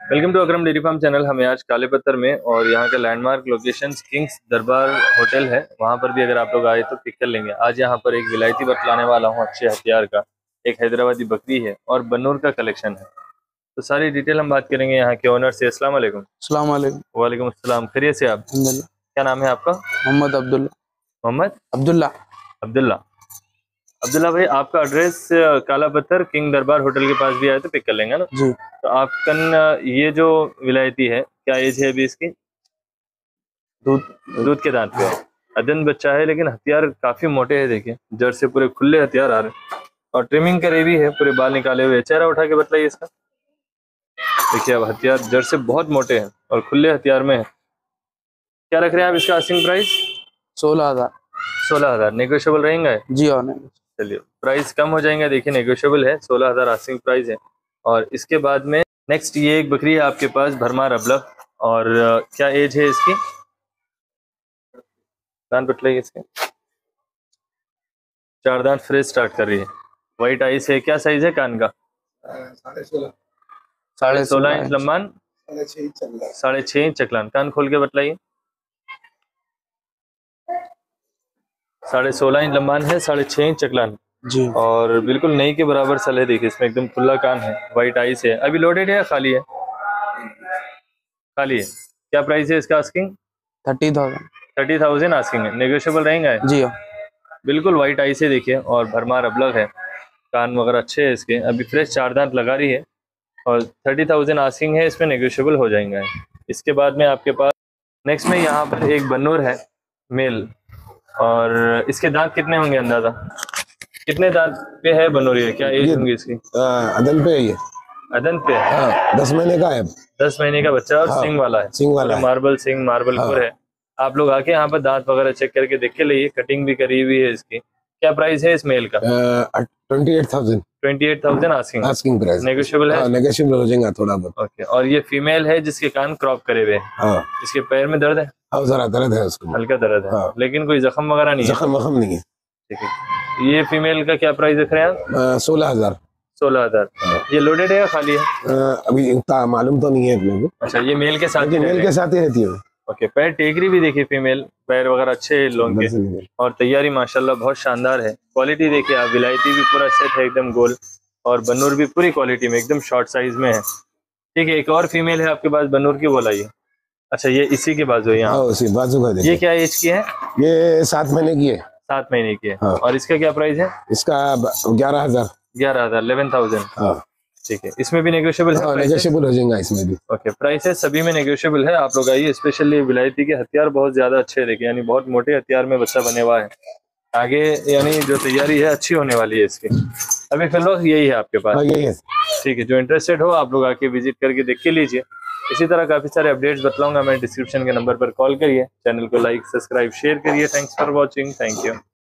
Welcome to Akram dairy farm channel. हमें आज काले पत्थर में और यहाँ का landmark location kings Darbar hotel है, वहाँ पर भी अगर आप लोग आए तो पिक कर लेंगे। आज यहाँ पर एक विलायती बतलाने वाला हूँ अच्छे हथियार का, एक हैदराबादी बकरी है और बन्नूर का कलेक्शन है। तो सारी डिटेल हम बात करेंगे यहाँ के ओनर से। अस्सलाम वालेकुम। अस्सलाम वालेकुम। वालेकुम अस्सलाम। खैरियत से आप? अल्हम्दुलिल्लाह। क्या नाम है आपका? मोहम्मद अब्दुल्ला। मोहम्मद अब्दुल्ला। अब्दुल्ला। अब्दुल्ला भाई, आपका एड्रेस काला पत्थर किंग दरबार होटल के पास भी आए तो पिक कर लेंगे ना। जी। तो आपका ये जो विलायती है, क्या एज है अभी इसकी? दूध दूध के दांत पे है, अदन बच्चा है, लेकिन हथियार काफी मोटे हैं। देखिए जड़ से पूरे खुले हथियार आ रहे हैं और ट्रिमिंग करे भी है, पूरे बाल निकाले हुए। चेहरा उठा के बताइए इसका। देखिए अब हथियार जड़ से बहुत मोटे हैं और खुले हथियार में है। क्या रख रहे हैं आप इसका आस्किंग प्राइस? 16,000। 16,000 नेगोशिएबल रहेंगे? जी और नहीं। चलिए प्राइस कम हो जाएंगे, देखिए नेगोशिएबल है, 16,000 आस्किंग प्राइस है। और इसके बाद में नेक्स्ट ये एक बकरी है आपके पास, भरमार अबलग। और क्या एज है इसकी? दांत बतलाइए इसके। 4 दांत फ्रेश स्टार्ट कर रही है, व्हाइट आइस है। क्या साइज है कान का? 16.5 इंच लंबान, 6.5 इंच चकलान। कान खोल के बतलाइए। 16.5 इंच लंबान है, 6.5 इंच चकलान जी। और बिल्कुल नई के बराबर सल है। देखिए इसमें एकदम खुला कान है, व्हाइट आइस है। अभी लोडेड है या खाली है? खाली है। क्या प्राइस है इसका आस्किंग? 30,000। 30,000 आस्किंग है, नेगोशिएबल रहेंगे? जी हाँ। बिल्कुल व्हाइट आई से देखिए और भरमार अबलग है, कान वगैरह अच्छे हैं इसके। अभी फ्रेश 4 दांत लगा रही है और 30,000 आस्किंग है, इसमें नेगोशिएबल हो जाएंगे। इसके बाद में आपके पास नेक्स्ट में यहाँ पर एक बन्नूर है मेल, और इसके दांत कितने होंगे अंदाजा? कितने दांत पे है बन्नूर ये? क्या एज होंगी इसकी? अदन पे है ये। अदन पे है? 10 महीने का है। 10 महीने का बच्चा और सिंग वाला है? सिंग वाला है। मार्बल सिंग, मार्बल खुर है। आप लोग आके यहाँ पर दांत वगैरह चेक करके देख के लिए। कटिंग भी करी हुई है इसकी। क्या प्राइस है इस मेल का? 28,000। 28,000 आस्किंग प्राइस। नेगोशिएबल है? नेगोशिएबल हो जाएगा थोड़ा बहुत। ओके। और ये फीमेल है जिसके कान क्रॉप करे हुए हैं। इसके पैर में दर्द है? जरा दर्द है उसको, हल्का दर्द है। लेकिन कोई जख्म वगैरह नहीं है? जख्म नहीं है। ठीक है। ये फीमेल का क्या प्राइस रख रहे हैं आप? 16,000। 16,000। ये लोडेड है या खाली है? अभी इतना मालूम तो नहीं है अपने को। अच्छा, ये मेल के साथ? मेल के साथ ही रहती है। ओके। पैर टेकरी भी देखिए, फीमेल पैर वगैरह अच्छे हैं लोगों के, और तैयारी माशाल्लाह बहुत शानदार है। क्वालिटी देखिए आप, विलायती भी पूरा सेट है एकदम गोल, और बन्नूर भी पूरी क्वालिटी में एकदम शॉर्ट साइज में है। ठीक है। एक और फीमेल है आपके पास बन्नूर की, बोलाइए। अच्छा, ये इसी के बाजू है यहाँ? उसी बाजू का। ये क्या एज की है? ये 7 महीने की है। 7 महीने की है। और इसका क्या प्राइस है? इसका 11,000। 11,000। ठीक है। इसमें भी नेगोशिएबल है? नेगोशिएबल हो जाएगा इसमें भी। ओके। प्राइस है सभी में नेगोशिएबल है। आप लोग आइए। स्पेशली विलायती के हथियार बहुत ज्यादा अच्छे देखिए, यानी बहुत मोटे हथियार में बच्चा बने हुआ है। आगे यानी जो तैयारी है अच्छी होने वाली है इसकी। अभी फिलहाल यही है आपके पास? यही है। ठीक है। जो इंटरेस्टेड हो आप लोग आके विजिट करके देख के लीजिए। इसी तरह काफी सारे अपडेट्स बतलाऊंगा मैं, डिस्क्रिप्शन के नंबर पर कॉल करिए। चैनल को लाइक, सब्सक्राइब, शेयर करिए। Thanks for watching. Thank you.